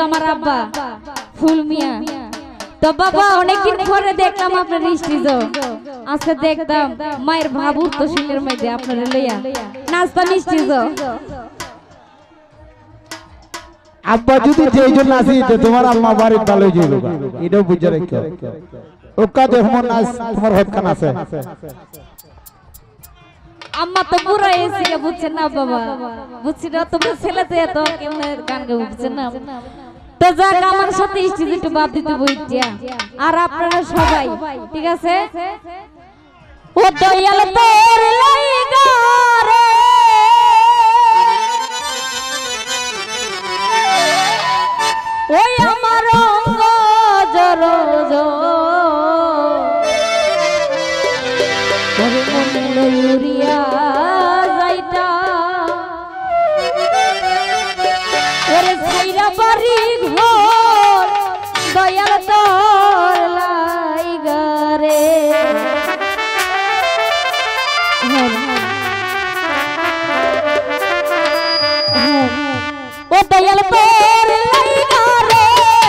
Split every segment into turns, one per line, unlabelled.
আমার আব্বা ফুল মিয়া। তো বাবা অনেকদিন পরে দেখলাম আপনার স্টেজ আজকে দেখতাম মায়ের ভাবু তো শিলের মধ্যে আপনারা লইয়া নাচতাম স্টেজ।
আব্বা যদি যেই জন্য আসি তো তোমার আম্মা বাড়ির ভালো হয়ে যাইলো এটাও বুঝে রাখো। ওকা দেখো নাচ তোমার হতকান আছে।
আম্মা তো পুরো এসে বুঝছেন না বাবা, বুঝছি না তোমার ছেলে তো এত কেমন গান গাও বুঝছেন না। তো যাক আমার সাথে স্টেজে একটু বাদ দিতে বইটিয়া আর আপনারা সবাই ঠিক আছে। ও দয়াল তোর লাইগা রে ওই আমার অঙ্গ জর মনে লইয়া যাইতা ওরে ছাইরা বাড়ি ঘর দয়াল তোর লাইগা রে। ও দয়াল তোর লাইগা রে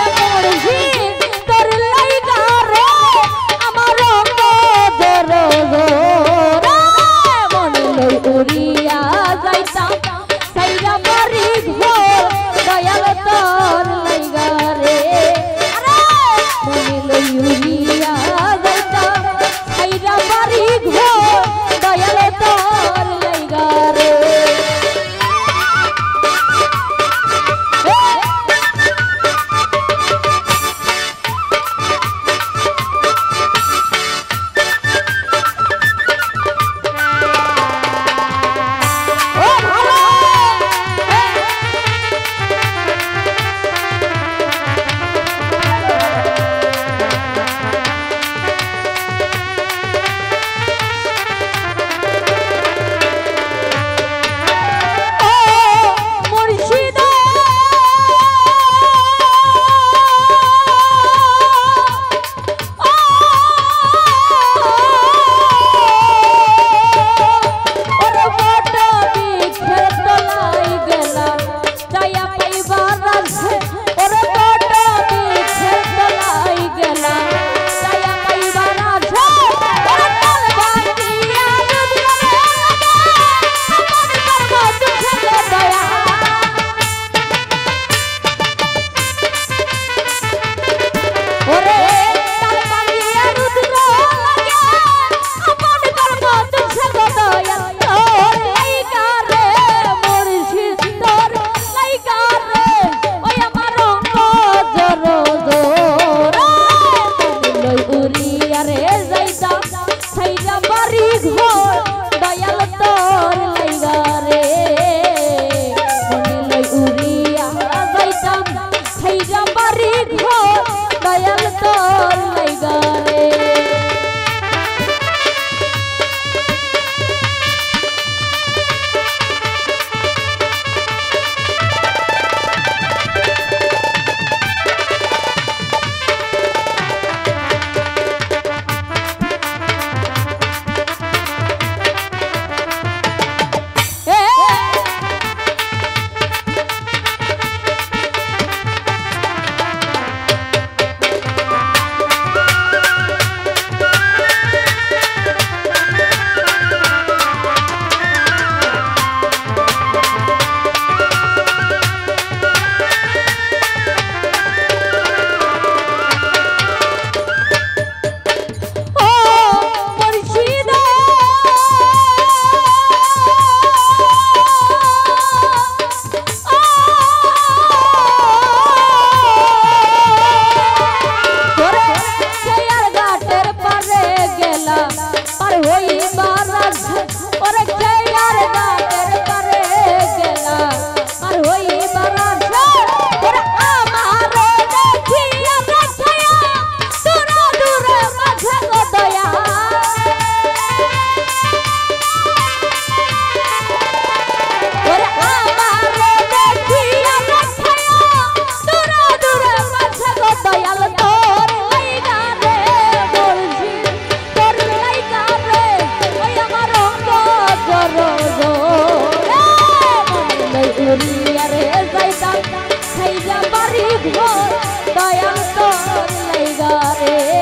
বাড়ি ঘর দয়াল তোর লাইগা রে